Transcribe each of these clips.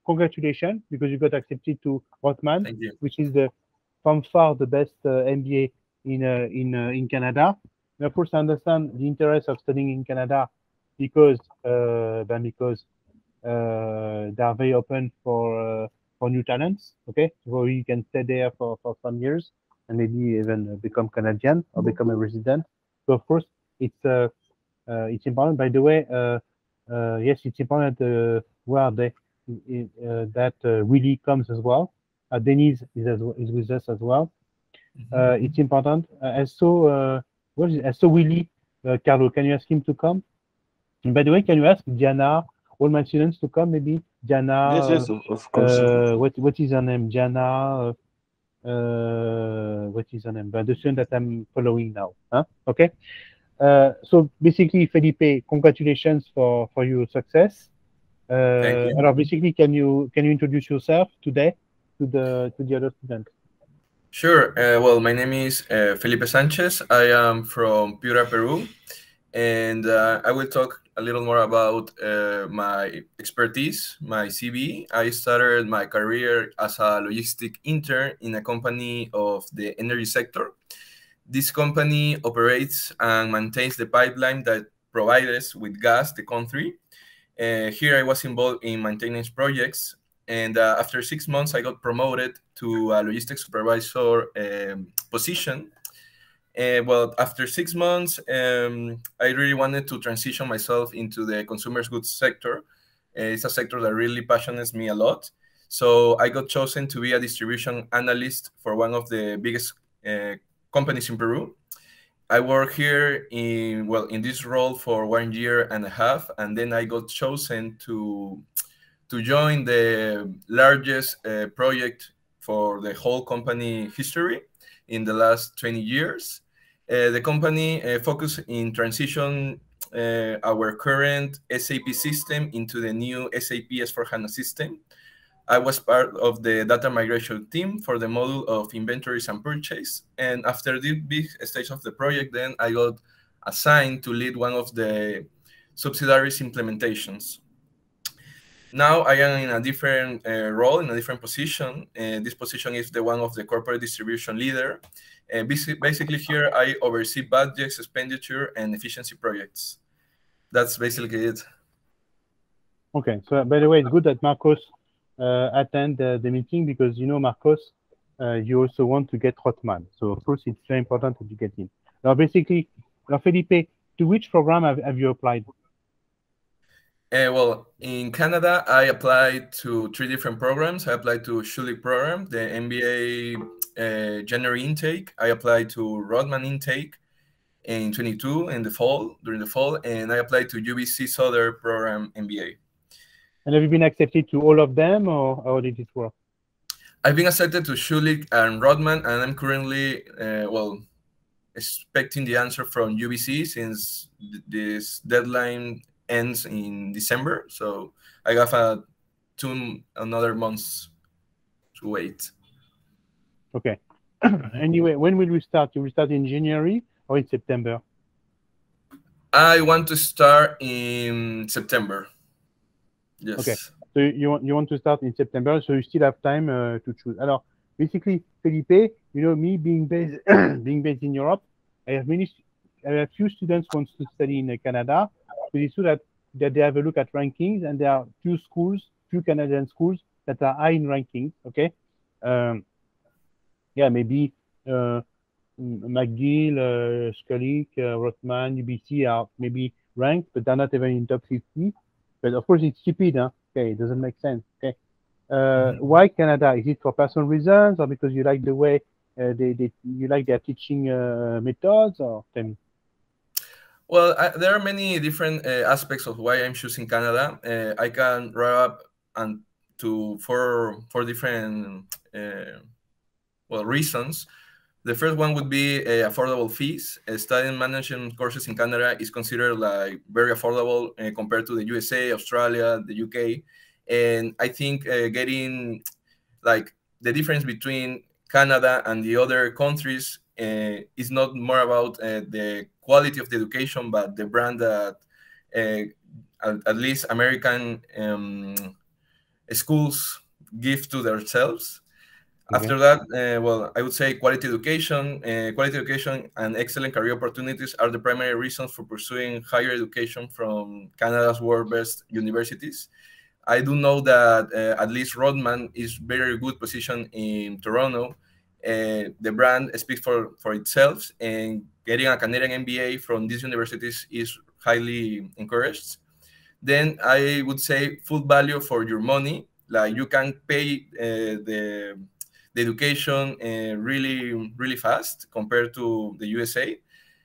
congratulations, because you got accepted to Rothman, Thank you. which is the from far the best MBA in Canada. And of course, I understand the interest of studying in Canada because because they are very open for new talents. Okay, so you can stay there for some years and maybe even become Canadian or become a resident. So of course, it's important. By the way, yes, it's important where they that really comes as well. Denise is with us as well. It's important. I saw Willy, Carlo. Can you ask him to come? And by the way, can you ask Diana, all my students to come? Maybe Yes, Diana. yes, of course. What is her name? Diana. What is her name? The student that I'm following now. Huh? Okay. So basically, Felipe, congratulations for your success. Thank you. Alors basically, can you introduce yourself today to the other students? Sure. Well, my name is Felipe Sanchez. I am from Piura, Peru, and I will talk a little more about my expertise, my CV. I started my career as a logistic intern in a company of the energy sector. This company operates and maintains the pipeline that provides with gas the country. Here I was involved in maintenance projects, and after 6 months, I got promoted to a logistics supervisor position. Well, after 6 months, I really wanted to transition myself into the consumer goods sector. It's a sector that really passionates me a lot. So I got chosen to be a distribution analyst for one of the biggest companies in Peru. I worked here in this role for 1 year and a half, and then I got chosen to join the largest project for the whole company history in the last 20 years. The company focused in transition our current SAP system into the new SAP S/4HANA system. I was part of the data migration team for the module of inventories and purchase. And after this big stage of the project, then I got assigned to lead one of the subsidiaries implementations. Now I am in a different role, in a different position. This position is the one of the corporate distribution leader. Basically here I oversee budgets, expenditure, and efficiency projects. That's basically it. Okay. So by the way, it's good that Marcos attend the meeting because you know Marcos, you also want to get Rothman. So of course it's very important that you get in. Now basically, now Felipe, to which program have you applied? Well, in Canada, I applied to 3 different programs. I applied to Schulich program, the MBA January intake. I applied to Rodman intake in 22 during the fall, and I applied to UBC Souther program MBA. And have you been accepted to all of them, or how did it work? I've been accepted to Schulich and Rodman, and I'm currently, expecting the answer from UBC since this deadline ends in December. So I have another months to wait. Okay. Anyway, when will we start? You will start in January or in September? I want to start in September. Yes. Okay. So you want to start in September, so you still have time to choose. Alors, basically, Felipe, you know me being based in Europe, I have few students who want to study in Canada. So it's true that they have a look at rankings, and there are few Canadian schools that are high in rankings. Okay. Yeah, maybe McGill, Schulich, Rothman, UBC are maybe ranked, but they're not even in top 50. But of course, it's stupid, huh? Okay, it doesn't make sense. Okay, why Canada? Is it for personal reasons, or because you like the way you like their teaching methods, or tell me? Well, there are many different aspects of why I'm choosing Canada. I can wrap up to four different reasons. The first one would be affordable fees. Studying management courses in Canada is considered like very affordable compared to the USA, Australia, the UK. And I think getting like the difference between Canada and the other countries is not more about the quality of the education, but the brand that at least American schools give to themselves. Okay. After that, well, I would say quality education and excellent career opportunities are the primary reasons for pursuing higher education from Canada's world-best universities. I do know that at least Rodman is very good position in Toronto. The brand speaks for itself, and getting a Canadian MBA from these universities is highly encouraged. Then I would say full value for your money. Like you can pay the education really fast compared to the USA.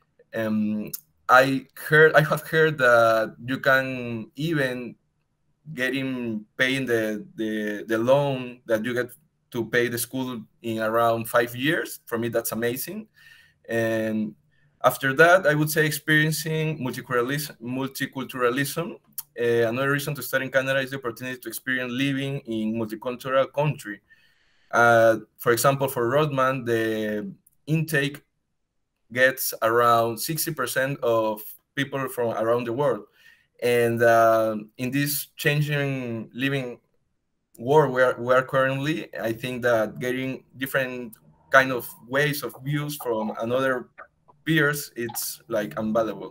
I have heard that you can even paying the loan that you get to pay the school in around 5 years. For me, that's amazing. And after that, I would say experiencing multiculturalism. Another reason to study in Canada is the opportunity to experience living in multicultural country. For example, for Rodman, the intake gets around 60% of people from around the world. And in this changing living world where we are currently, I think that getting different kind of ways of views from another peers, it's like invaluable.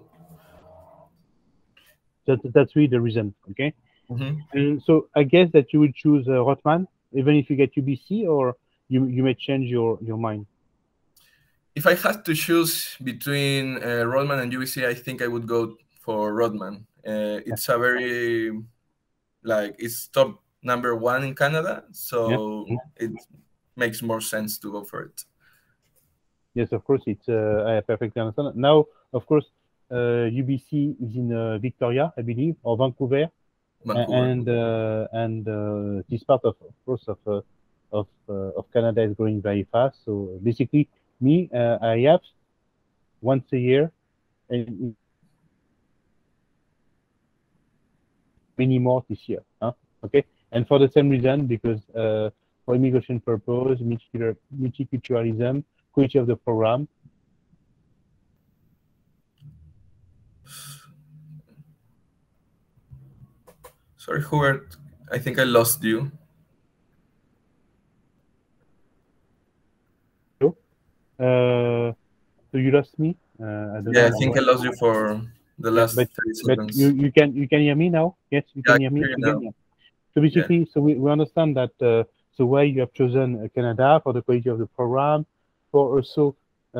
That's really the reason. Okay. Mm-hmm. And so I guess that you would choose Rotman, even if you get UBC, or you may change your mind. If I had to choose between Rodman and UBC, I think I would go for Rodman. It's a very, like, it's top #1 in Canada, so it makes more sense to go for it. Yes, of course, it's I perfectly understand. Now, of course, UBC is in Victoria, I believe, or Vancouver. And this part of course of Canada is growing very fast. So basically, me, I have once a year, and many more this year. Okay, and for the same reason, because for immigration purpose, multiculturalism, quality of the program. Sorry, Hubert, I think I lost you. So you lost me. I think I lost you for the last 30 seconds. But you can hear me now. Yes, you can hear me again. Yeah. So basically, so we understand that so why you have chosen Canada for the quality of the program, for also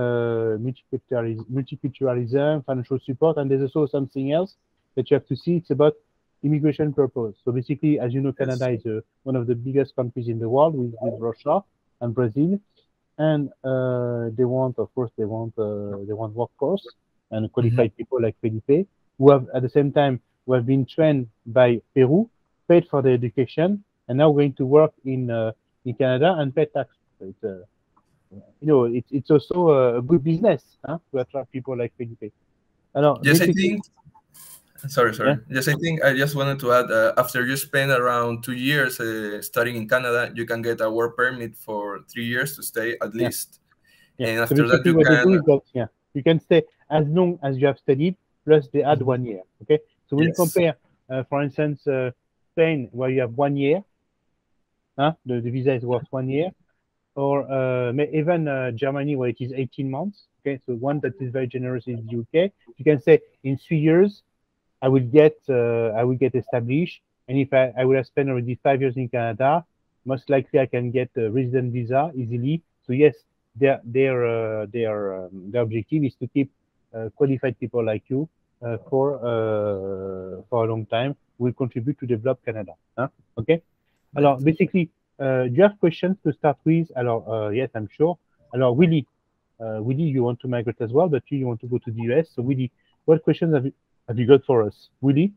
multiculturalism, financial support, and there's also something else that you have to see. It's about immigration purpose. So basically, as you know, Canada is one of the biggest countries in the world with Russia and Brazil, and they want workforce and qualified people like Felipe, who have at the same time who have been trained by Peru, paid for their education, and now going to work in Canada and pay tax. So it's it's also a good business to attract people like Felipe. Yes, I think. Sorry. Yeah? Yes, I think I just wanted to add. After you spend around 2 years studying in Canada, you can get a work permit for 3 years to stay at least. Yeah. And so after that, you can stay as long as you have studied. Plus, they add 1 year. Okay. So when you compare, for instance, Spain, where you have 1 year, the visa is worth 1 year, or even Germany, where it is 18 months. Okay. So one that is very generous is the UK. You can say in 3 years, I will get established, and if I would have spent already 5 years in Canada, most likely I can get a resident visa easily. So yes, their objective is to keep qualified people like you for a long time. Will contribute to develop Canada. Okay. Alors basically, do you have questions to start with? Alors yes, I'm sure. Alors Willie, you want to migrate as well, but you want to go to the US. So Willie, what questions have you got for us? Willie?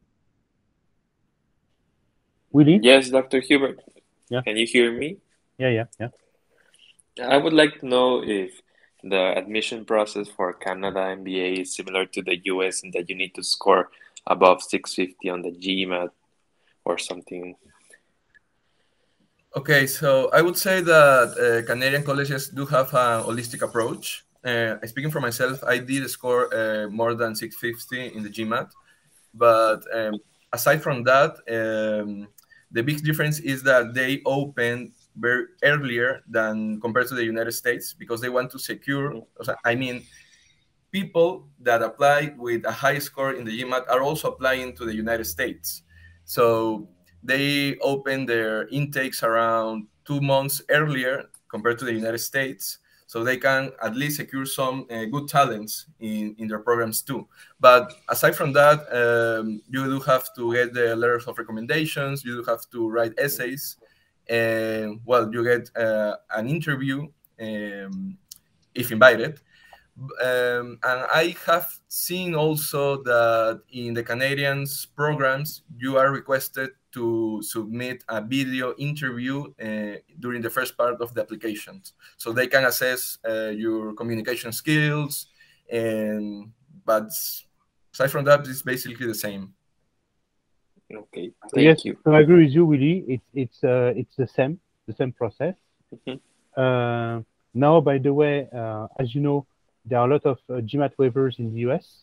Yes, Dr. Hubert. Yeah. Can you hear me? Yeah. I would like to know if the admission process for Canada MBA is similar to the US and that you need to score above 650 on the GMAT or something. Okay, so I would say that Canadian colleges do have a holistic approach. Speaking for myself, I did score more than 650 in the GMAT, but aside from that, The big difference is that they open very earlier than compared to the United States, because they want to secure, I mean, people that apply with a high score in the GMAT are also applying to the United States. So they open their intakes around 2 months earlier compared to the United States, so they can at least secure some good talents in their programs too. But aside from that, you do have to get the letters of recommendations, you do have to write essays, and well, you get an interview if invited. And I have seen also that in the Canadians programs, you are requested to submit a video interview during the first part of the applications, so they can assess your communication skills. But aside from that, it's basically the same. Okay, Yes, thank you. so I agree with you, Willy. It's the same process. Now, by the way, as you know, there are a lot of GMAT waivers in the US.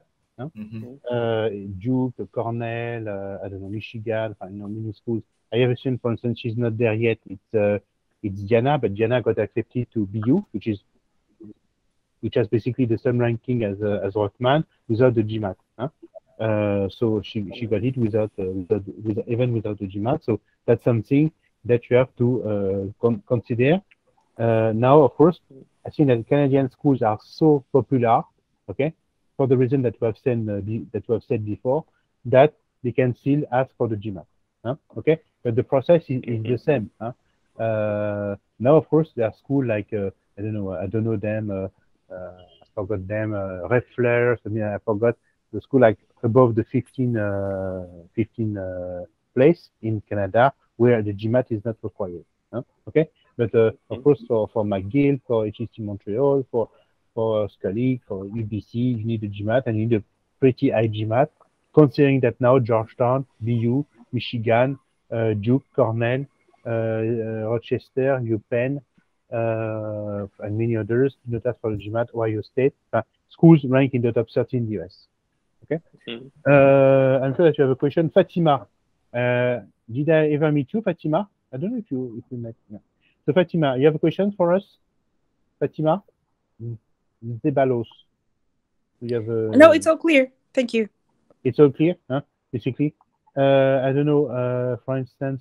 Duke, Cornell, I don't know, Michigan, many schools. I have a student, for instance, she's not there yet. It's Diana, but Diana got accepted to BU, which has basically the same ranking as Rothman without the GMAT. So she got it even without the GMAT. So that's something that you have to consider. Now, of course, I think that Canadian schools are so popular, okay, for the reason that we have said before, that they can still ask for the GMAT, okay? But the process is the same. Now, of course, there are schools like I don't know them. I forgot them. Reflers. I mean, I forgot the school like above the 15 place in Canada where the GMAT is not required. Okay. But of course, for McGill, for HST Montreal, for Scully, for UBC, you need a GMAT, and you need a pretty high GMAT, considering that now Georgetown, BU, Michigan, Duke, Cornell, Rochester, UPenn, and many others do not ask for the GMAT. Ohio State, schools rank in the top 30 in the US. Okay. I'm sure that you have a question, Fatima. Did I ever meet you, Fatima? I don't know if you met. Yeah. So Fatima, you have a question for us? Fatima? Zebalos. You have No, it's all clear. Thank you. It's all clear, huh? Basically. I don't know, for instance,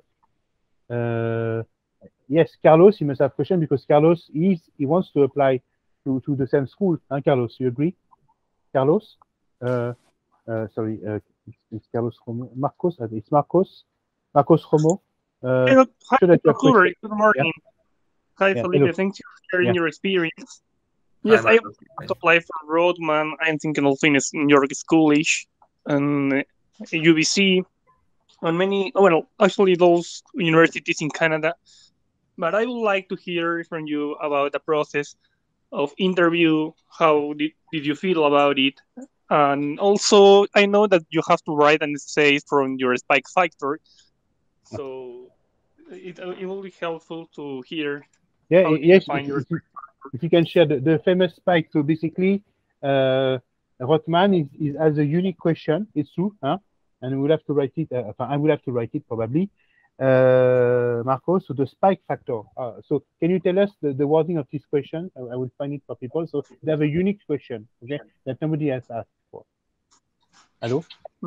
yes, Carlos, he must have a question because Carlos, he wants to apply to the same school. Huh, Carlos, you agree? Carlos? Sorry, it's Carlos Romo. Marcos, it's Marcos. Marcos Romo. Hi, Good morning. Yeah. Hi, Felipe. Hello. Thanks for sharing your experience. Yes, I want to apply for Rothman. I'm thinking of finish New York Schoolish and UBC and many, well, actually those universities in Canada. But I would like to hear from you about the process of interview. How did you feel about it? And also, I know that you have to write an essay from your Spike Factor. So it will be helpful to hear. Yeah, yes, if you can share the famous Spike. So basically, Rothman has a unique question. It's true, huh? And we'll have to write it. I will have to write it probably. Marco, so the Spike Factor. So can you tell us the wording of this question? I will find it for people. So they have a unique question, okay, that nobody has asked for. Hello?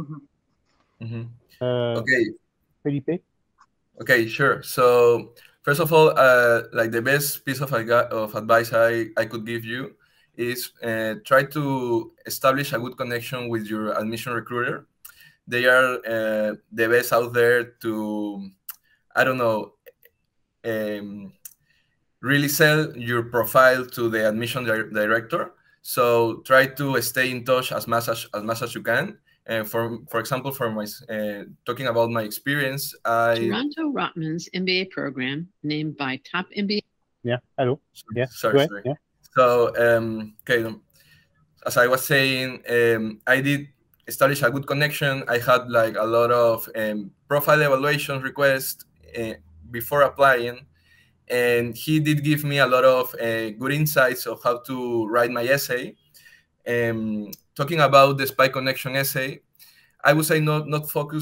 Okay. Felipe? Okay, sure. So first of all, like the best piece of advice I could give you is try to establish a good connection with your admission recruiter. They are the best out there to, I don't know, really sell your profile to the admission director. So try to stay in touch as much as you can. And for example, for my talking about my experience, Toronto Rotman's MBA program named by top MBA. Yeah. Hello. Yeah. Sorry. Yeah. So okay, as I was saying, I did establish a good connection. I had like a lot of profile evaluation requests before applying, and he did give me a lot of good insights of how to write my essay. Talking about the Spike Connection essay, I would say not focus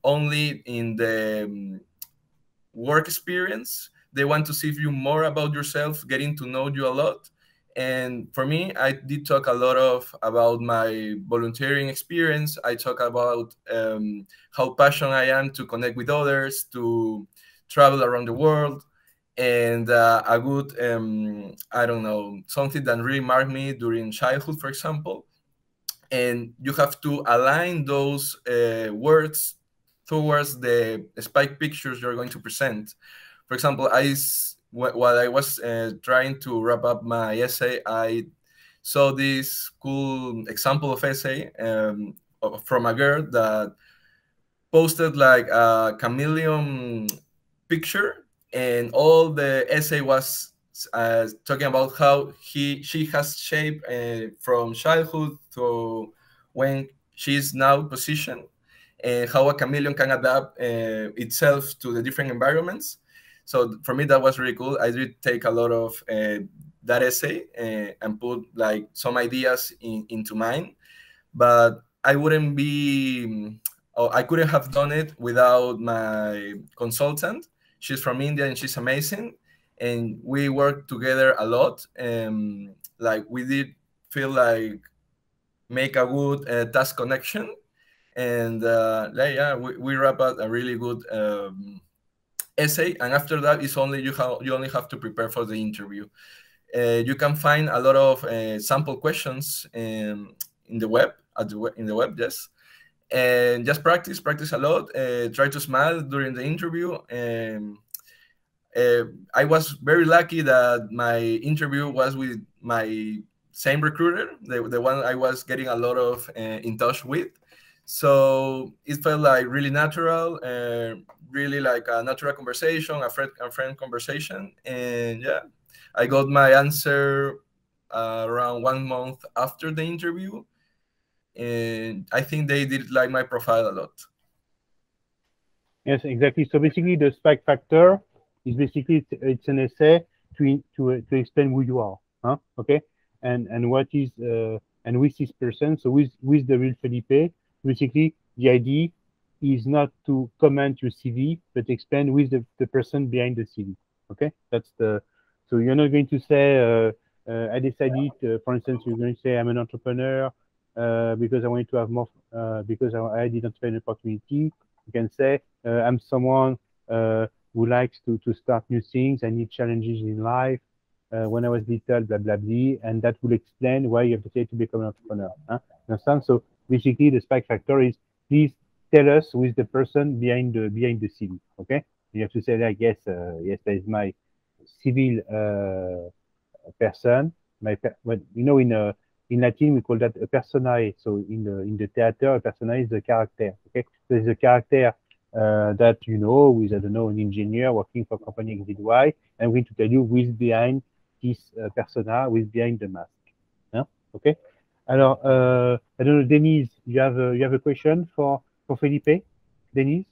only in the work experience. They want to see you more about yourself, getting to know you a lot. And for me, I did talk a lot about my volunteering experience. I talk about how passionate I am to connect with others, to travel around the world, and a good, I don't know, something that really marked me during childhood, for example. And you have to align those words towards the spike pictures you're going to present. For example, while I was trying to wrap up my essay, I saw this cool example of essay from a girl that posted like a chameleon picture, and all the essay was talking about how she has shaped from childhood to when she's now positioned, and how a chameleon can adapt itself to the different environments. So for me, that was really cool. I did take a lot of that essay and put like some ideas into mine, but I wouldn't be, or I couldn't have done it without my consultant. She's from India and she's amazing, and we worked together a lot. Like we did feel like make a good task connection, and yeah, we wrap up a really good essay. And after that, it's only you only have to prepare for the interview. You can find a lot of sample questions in the web, yes. And just practice a lot. Try to smile during the interview. I was very lucky that my interview was with my same recruiter, the one I was getting a lot of in touch with. So it felt like really natural, really like a natural conversation, a friend conversation. And yeah, I got my answer around 1 month after the interview. And I think they did like my profile a lot. Yes, exactly. So basically, the spike factor is basically it's an essay to explain who you are, huh? Okay, and what is and with this person. So with the real Felipe, basically the idea is not to comment your CV, but explain with the person behind the CV. Okay, that's the. So you're not going to say I decided, for instance, you're going to say I'm an entrepreneur. Because I wanted to have more, because I didn't find an opportunity. You can say, I'm someone who likes to start new things. I need challenges in life. When I was little, blah, blah, blah. And that will explain why you have decided to become an entrepreneur. Huh? Understand? So basically, the spike factor is, please tell us who is the person behind the CV. Okay? You have to say, like, yes, yes, that is my civil person. In Latin, we call that a personae. So in the theater, a personae is a character. Okay, so there's a character that you know, with I don't know, an engineer working for company XY, and we're going to tell you who is behind this persona, who is behind the mask. Yeah? Okay. Alors, I don't know, Denise, you have a question for Felipe? Denise?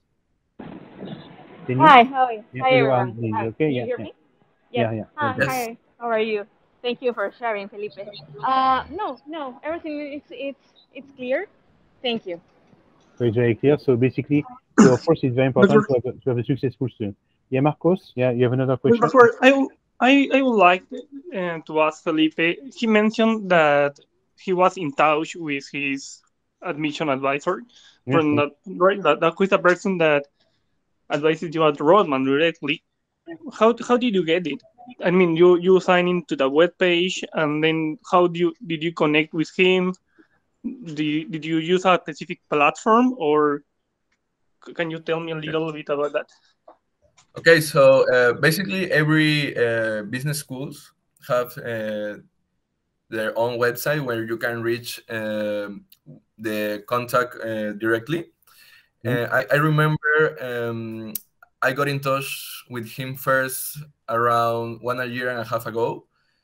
Hi, how are you? Yeah, Hi, everyone. Denise, Hi. okay, Can you yeah, hear yeah. me? Yeah, yeah. Hi, how are you? Thank you for sharing, Felipe. No, everything it's clear. Thank you. So it's very clear. So basically, so of course, it's very important to have a successful student. Yeah, Marcos. Yeah, you have another question. I would like to ask Felipe. He mentioned that he was in touch with his admission advisor, from that, right? That was the person that advises you at Rodman directly. How did you get it? I mean, you sign into the web page, and then how did you connect with him? Did you use a specific platform, or can you tell me a little bit about that? Okay, so basically every business schools have their own website where you can reach the contact directly. I remember I got in touch with him first around 1.5 years ago.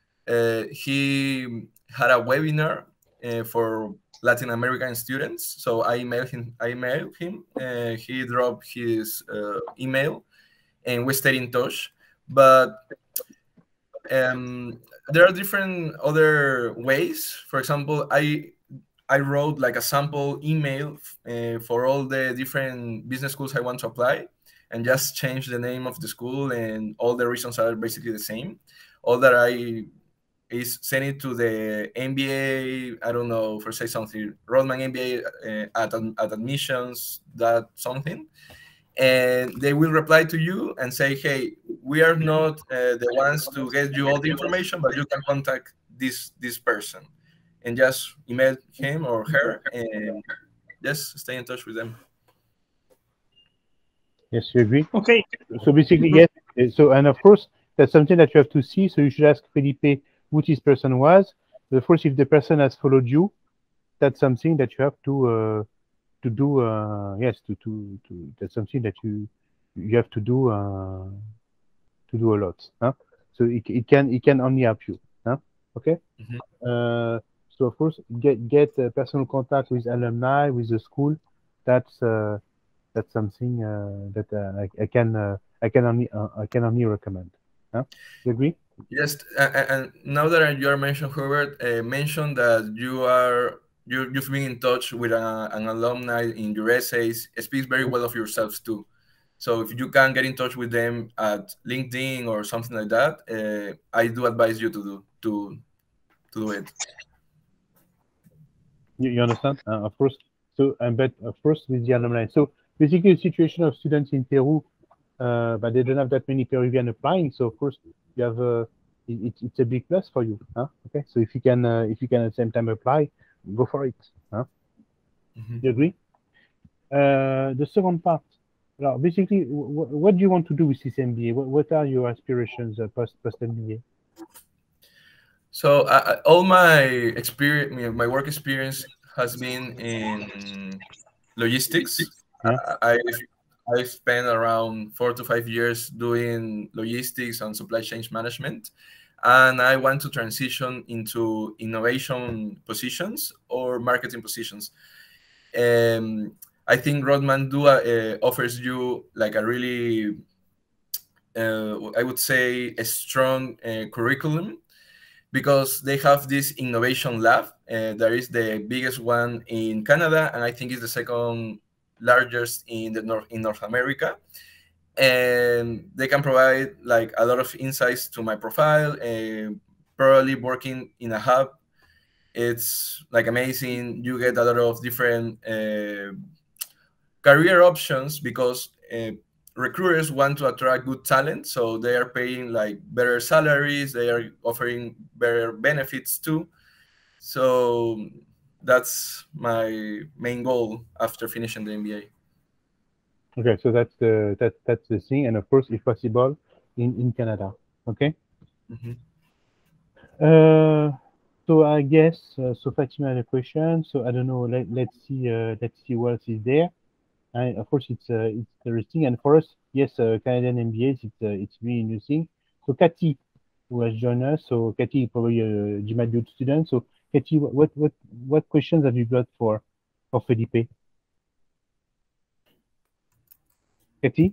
He had a webinar for Latin American students, so I emailed him. He dropped his email, and we stayed in touch. But there are different other ways. For example, I wrote like a sample email for all the different business schools I want to apply, and just change the name of the school, and all the reasons are basically the same. All that I is send it to the MBA, I don't know, for say something, Rodman MBA at admissions, that something. And they will reply to you and say, hey, we are not the ones to get you all the information, but you can contact this person. And just email him or her and just stay in touch with them. Yes, you agree? Okay. So basically, yes. So, and of course, that's something that you have to see. So you should ask Felipe who this person was. But of course, if the person has followed you, that's something that you have to do. Yes, to that's something that you have to do a lot. Huh? So it can only help you. Huh? Okay. Mm-hmm. So of course, get personal contact with alumni, with the school. That's something that I can only recommend. Huh? You agree? Yes, and now that you are mentioned, Hubert, mentioned that you've been in touch with an alumni in your essays. It speaks very well of yourselves too. So if you can get in touch with them at LinkedIn or something like that, I do advise you to do it. You understand? Of course. So, but of course with the alumni. So basically, the situation of students in Peru, but they don't have that many Peruvian applying. So of course, you have it's a big plus for you. Huh? Okay. So if you can at the same time apply, go for it. Huh? Mm-hmm. You agree? The second part. Now, basically, what do you want to do with this MBA? What are your aspirations post MBA? So all my experience, my work experience has been in logistics. Yeah. I spent around 4 to 5 years doing logistics and supply chain management, and I want to transition into innovation positions or marketing positions. I think Rodman offers you like a really, I would say, a strong curriculum, because they have this innovation lab. That is the biggest one in Canada, and I think it's the second largest in North America. And they can provide like a lot of insights to my profile. Probably working in a hub, it's like amazing. You get a lot of different career options, because recruiters want to attract good talent, so they are paying like better salaries, they are offering better benefits too. So that's my main goal after finishing the MBA. Okay, so that's the thing, and of course, if possible, in Canada. Okay. Mm-hmm. So I guess so. Fatima had a question. So I don't know. Let's see what else is there. And of course, it's interesting, and for us, yes, Canadian MBAs, it's really interesting. So Cathy, who has joined us. So Cathy, probably a GMAT good student. So Cathy, what questions have you got for Felipe? Cathy?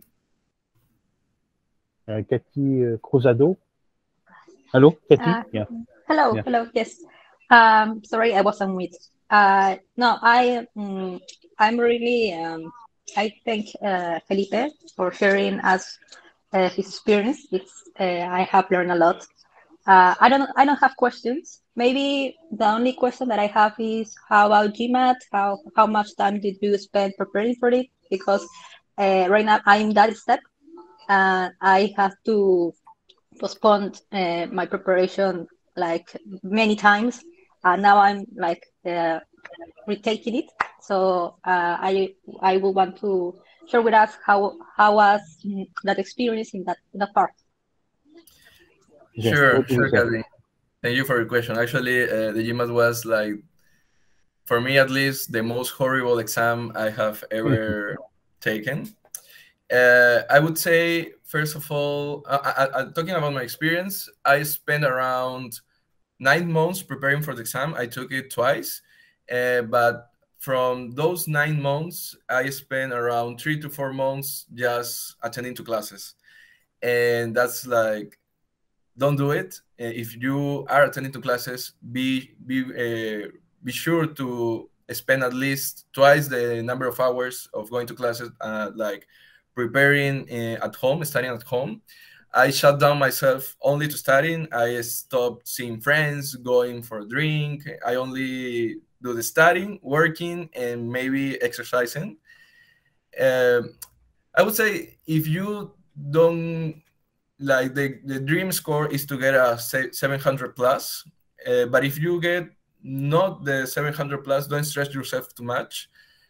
Cathy Cruzado? Hello, Cathy? Yeah. Hello, Yeah. hello. Yes. Sorry, I was on mute. No, I'm really. I thank Felipe for sharing us his experience. I have learned a lot. I don't have questions. Maybe the only question that I have is how about GMAT? How much time did you spend preparing for it? Because right now I'm in that step, and I have to postpone my preparation like many times. Now I'm like retaking it. So I would want to share with us how was that experience in that part. Yes, Sure, Kathy. Thank you for your question. Actually, the GMAT was like, for me at least, the most horrible exam I have ever taken. I would say, first of all, talking about my experience, I spent around 9 months preparing for the exam. I took it twice, but from those 9 months, I spent around 3 to 4 months just attending to classes. And that's like, don't do it. If you are attending to classes, be be sure to spend at least twice the number of hours of going to classes, like preparing at home, studying at home. I shut down myself only to studying. I stopped seeing friends, going for a drink. I only do the studying, working, and maybe exercising. I would say if you don't, like, the dream score is to get a 700 plus, but if you get not the 700 plus, don't stress yourself too much.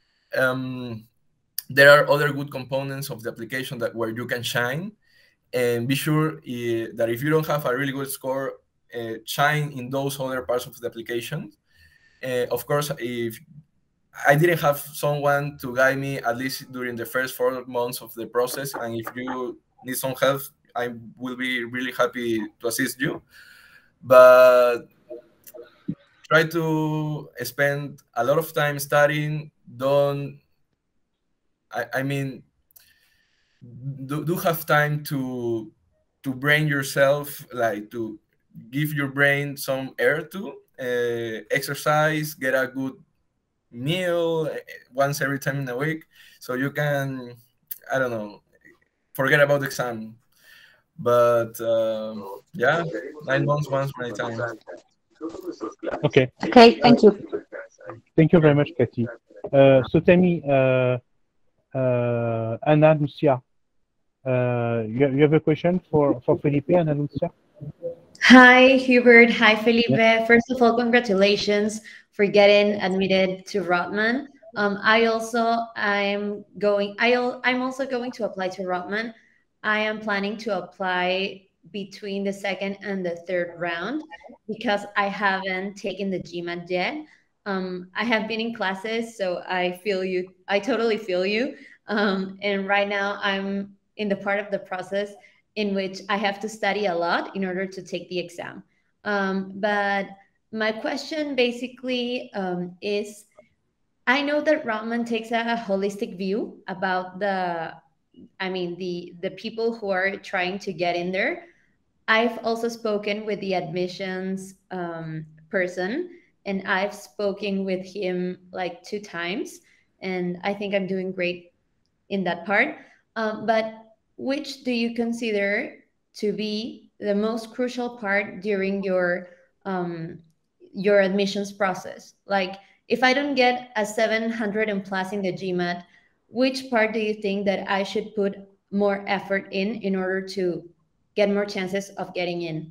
There are other good components of the application that where you can shine, and be sure that if you don't have a really good score, shine in those other parts of the application. Of course, if I didn't have someone to guide me, at least during the first 4 months of the process, and if you need some help, I will be really happy to assist you. But try to spend a lot of time studying. I mean, do have time to brain yourself, like to give your brain some air to exercise, get a good meal once every time in a week, so you can, I don't know, forget about the exam. But yeah, 9 months once my time. Okay. Okay, thank you. Thank you very much, Cathy. So tell me, Ana Lucia, you have a question for Felipe, Ana Lucia? Hi, Hubert. Hi, Felipe. First of all, congratulations for getting admitted to Rotman. I'm also going to apply to Rotman. I am planning to apply between the second and the third round because I haven't taken the GMAT yet. I have been in classes, so I feel you. I totally feel you. And right now I'm in the part of the process in which I have to study a lot in order to take the exam. But my question basically is, I know that Rotman takes a holistic view about the people who are trying to get in there. I've also spoken with the admissions person, and I've spoken with him like 2 times, and I think I'm doing great in that part. But which do you consider to be the most crucial part during your admissions process? Like, if I don't get a 700 and plus in the GMAT, which part do you think that I should put more effort in order to get more chances of getting in?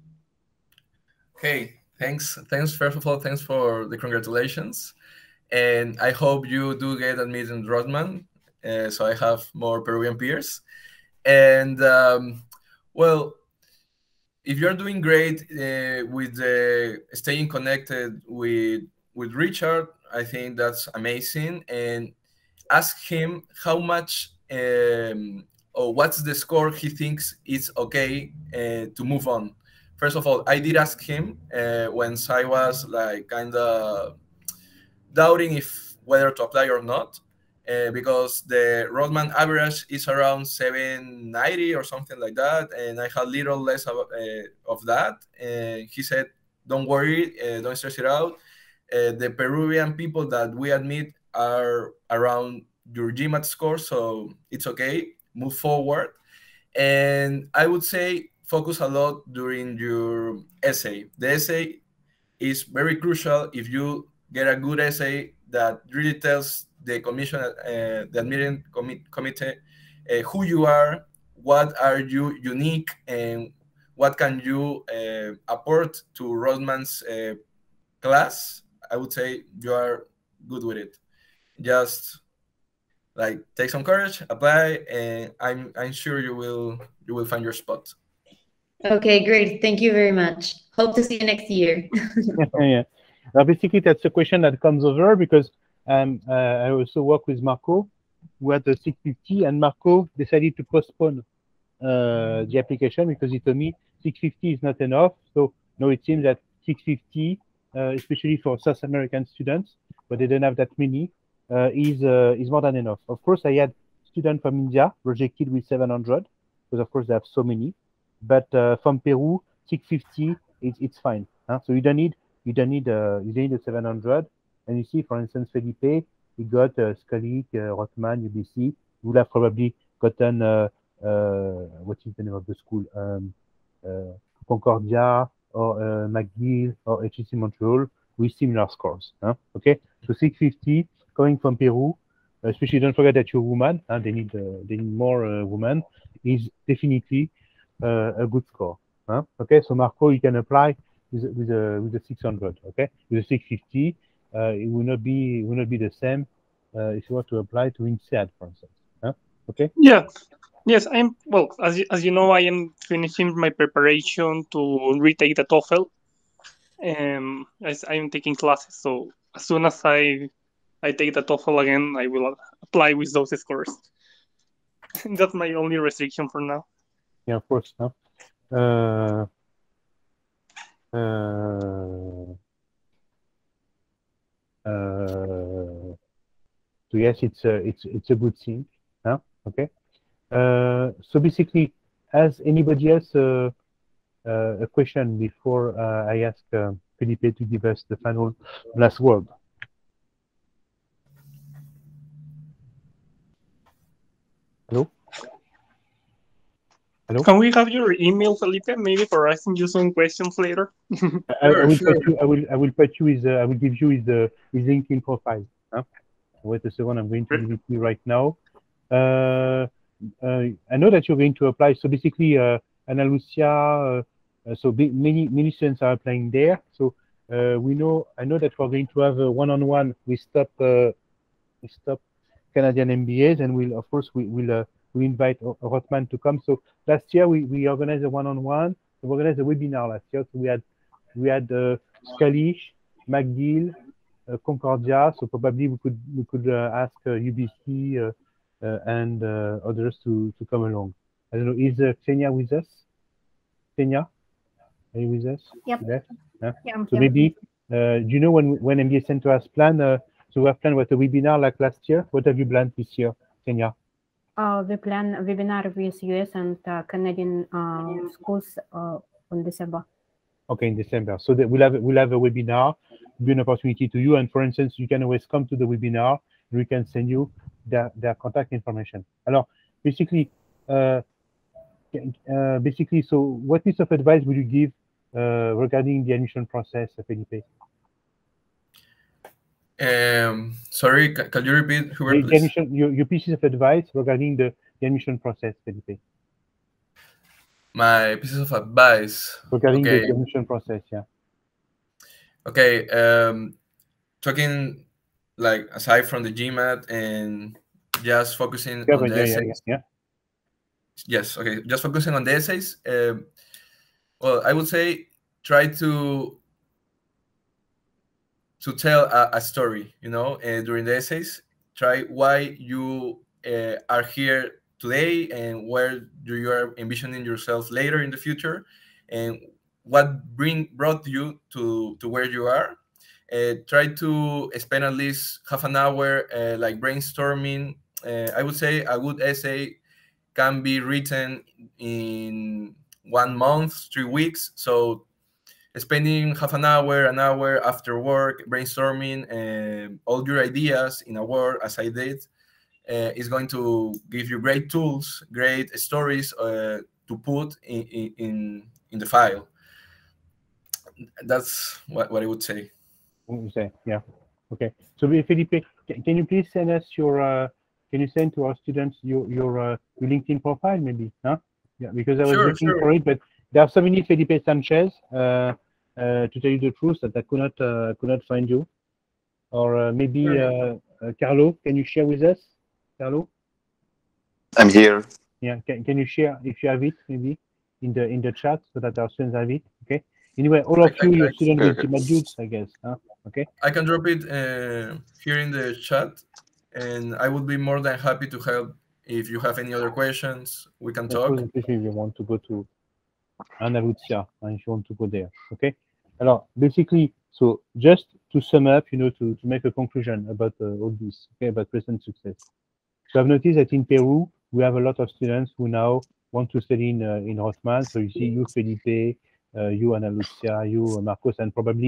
Okay, thanks. First of all, thanks for the congratulations. And I hope you do get admitted in Rotman, so I have more Peruvian peers. And well, if you're doing great with staying connected with Richard, I think that's amazing. And ask him how much or what's the score he thinks is okay to move on. First of all, I did ask him when I was like kind of doubting whether to apply or not, because the Rotman average is around 790 or something like that, and I had little less of that. He said, "Don't worry, don't stress it out. The Peruvian people that we admit are around your GMAT score, so it's okay. Move forward." And I would say focus a lot during your essay. The essay is very crucial. If you get a good essay that really tells the commission, the admitting committee, who you are, what are you unique, and what can you apport to Rotman's class, I would say you are good with it. Just like take some courage, apply, and I'm sure you will find your spot. Okay, great. Thank you very much. Hope to see you next year. Yeah. Basically, that's a question that comes over because I also work with Marco, who had the 650, and Marco decided to postpone the application because he told me 650 is not enough. So now it seems that 650, especially for South American students, but they don't have that many, is more than enough. Of course, I had students from India rejected with 700 because of course they have so many. But from Peru, 650, it's fine. Huh? So you don't need a 700. And you see, for instance, Felipe, he got Sculley, Rothman, UBC. He would have probably gotten, what is the name of the school? Concordia or McGill or HEC Montreal with similar scores. Okay, so 650 coming from Peru, especially don't forget that you're woman, they need more women, is definitely a good score. Okay, so Marco, you can apply with the 600. Okay, with the 650, it will not be the same if you want to apply to INSEAD, for instance. Okay. Yeah. Yes, I'm well. As you know, I am finishing my preparation to retake the TOEFL. As I am taking classes, so as soon as I take the TOEFL again, I will apply with those scores. That's my only restriction for now. Yeah, of course. So yes, it's a good thing. Okay. So basically, has anybody else a question before I ask Felipe to give us the final last word? Hello? Hello? Can we have your email, Felipe, maybe for asking you some questions later? I will put you with I will give you his LinkedIn profile. Wait a second, I'm going to give it to you right now. I know that you're going to apply. So basically, Ana Lucia, so many students are applying there. So I know that we're going to have a one-on-one with top Canadian MBAs, and we'll invite Rothman to come. So last year we organized a one-on-one. We organized a webinar last year. So we had Sculley, McGill, Concordia. So probably we could ask UBC and others to come along. I don't know. Is Xenia with us? Xenia, are you with us? Yep. Yeah, I'm so here. maybe do you know when MBA Center has planned? So we have planned what a webinar like last year. What have you planned this year, Xenia? We plan a webinar with US and Canadian schools on December. Okay, in December. So that we'll have a webinar, be an opportunity to you. And for instance, you can always come to the webinar. And we can send you their contact information. Alors, basically, so what piece of advice would you give regarding the admission process, Felipe? Sorry, can you repeat, Hubert, please? Your pieces of advice regarding the admission process, Felipe. My pieces of advice regarding the admission process, yeah. Okay, talking like aside from the GMAT and just focusing on the essays. Yeah. Yes, okay, just focusing on the essays. Well, I would say try to tell a story, during the essays. Try why you are here today and where you are envisioning yourself later in the future, and what brought you to where you are. Try to spend at least half an hour like brainstorming. I would say a good essay can be written in 1 month, 3 weeks. So spending half an hour after work brainstorming all your ideas in a Word, as I did, is going to give you great tools, great stories to put in the file. That's what I would say. Yeah. Okay. So Felipe, can you please send us can you send to our students your LinkedIn profile, maybe? Huh? Yeah, because I was looking for it, but there are so many Felipe Sanchez. To tell you the truth, that I could not find you. Or maybe Carlo, can you share with us, Carlo? I'm here. Yeah. Can you share if you have it, maybe in the chat, so that our students have it? Okay. Anyway, all of you, your students with GMAT dudes, I guess. Huh? Okay. I can drop it here in the chat, and I would be more than happy to help. If you have any other questions, we can talk. Especially if you want to go to Ana Lucia, and if you want to go there. Okay. Alors, basically, so just to sum up, to make a conclusion about all this, okay, about present success. So I've noticed that in Peru, we have a lot of students who now want to study in Rothman. So you see you, Felipe, you, Ana Lucia, you, Marcos, and probably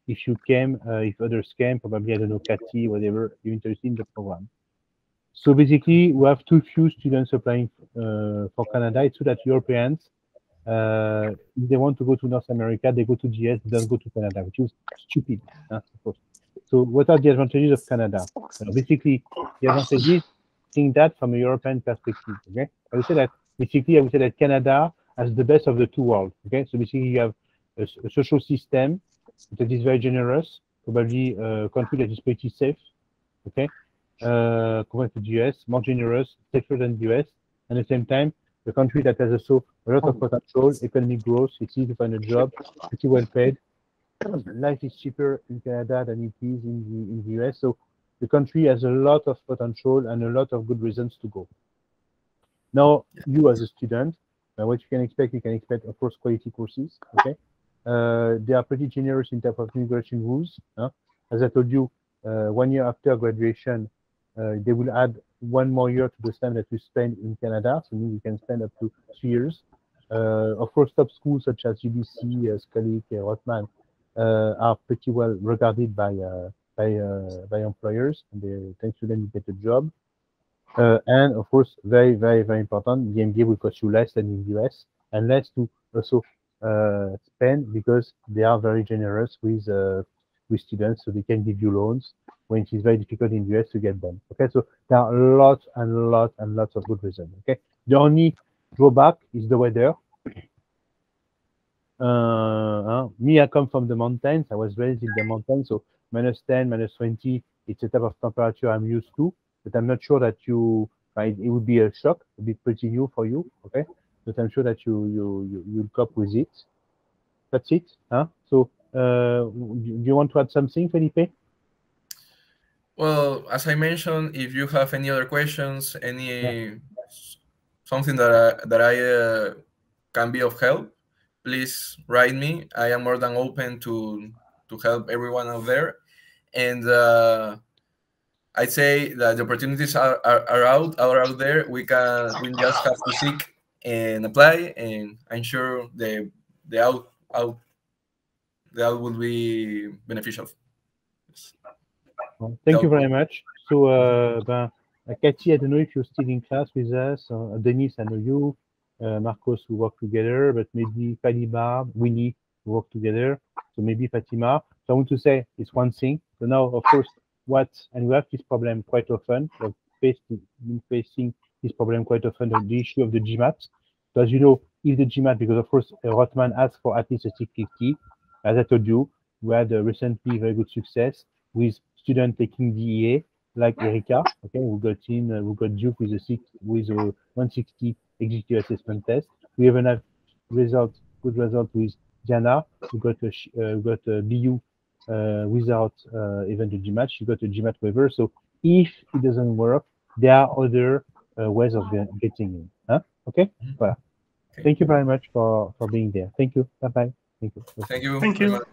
if you came, if others came, probably, I don't know, Cathy, whatever, you're interested in the program. So basically, we have too few students applying for Canada. It's true that Europeans, if they want to go to North America, they go to GS, they don't go to Canada, which is stupid, of course. So what are the advantages of Canada? Basically, the advantages, think that from a European perspective, okay? I would say that Canada has the best of the two worlds, okay? So basically, you have a social system that is very generous, probably a country that is pretty safe, okay? Compared to the US, more generous, safer than the US, and at the same time, the country that has also a lot of potential, economic growth, it's easy to find a job, pretty well paid. Life is cheaper in Canada than it is in the US, so the country has a lot of potential and a lot of good reasons to go. Now, you as a student, what you can expect, of course, quality courses, okay? They are pretty generous in terms of immigration rules. As I told you, 1 year after graduation, they will add 1 more year to the time that we spend in Canada, so we can spend up to 3 years. Of course, top schools such as UBC, Schulich, Rotman are pretty well regarded by employers, and thanks to them you get a job. And of course, very, very, very important, the MBA will cost you less than in the US, and less to also spend because they are very generous with students, so they can give you loans when it is very difficult in the US to get them. Okay, so there are lots and lots and lots of good reasons. Okay, the only drawback is the weather. Me, I come from the mountains. I was raised in the mountains, so -10, -20, it's a type of temperature I'm used to, but I'm not sure that it would be a shock, it would be pretty new for you, okay? But I'm sure that you'll cope with it. That's it. So, do you want to add something, Felipe? Well, as I mentioned, if you have any other questions, something that I can be of help, please write me. I am more than open to help everyone out there. And I'd say that the opportunities are out there. We just have to seek and apply, and I'm sure the out will be beneficial. Well, thank you very much. So, Cathy, I don't know if you're still in class with us. Denis, I know you. Marcos, we work together, but maybe Fatima, Winnie, we work together. So maybe Fatima. So I want to say it's one thing. So now, of course, and we have this problem quite often. We've been facing this problem quite often, the issue of the GMAT. So as you know, if the GMAT, because of course, Rotman asked for at least a 650. As I told you, we had recently very good success with students taking DEA, like Erika. Okay, we got Duke with a 160 executive assessment test. We even have good result with Diana. We got a BU without even the GMAT. She got a GMAT waiver. So if it doesn't work, there are other ways of getting in. Okay. Voilà. Thank you very much for being there. Thank you. Bye bye. Thank you. Thank you. Thank you.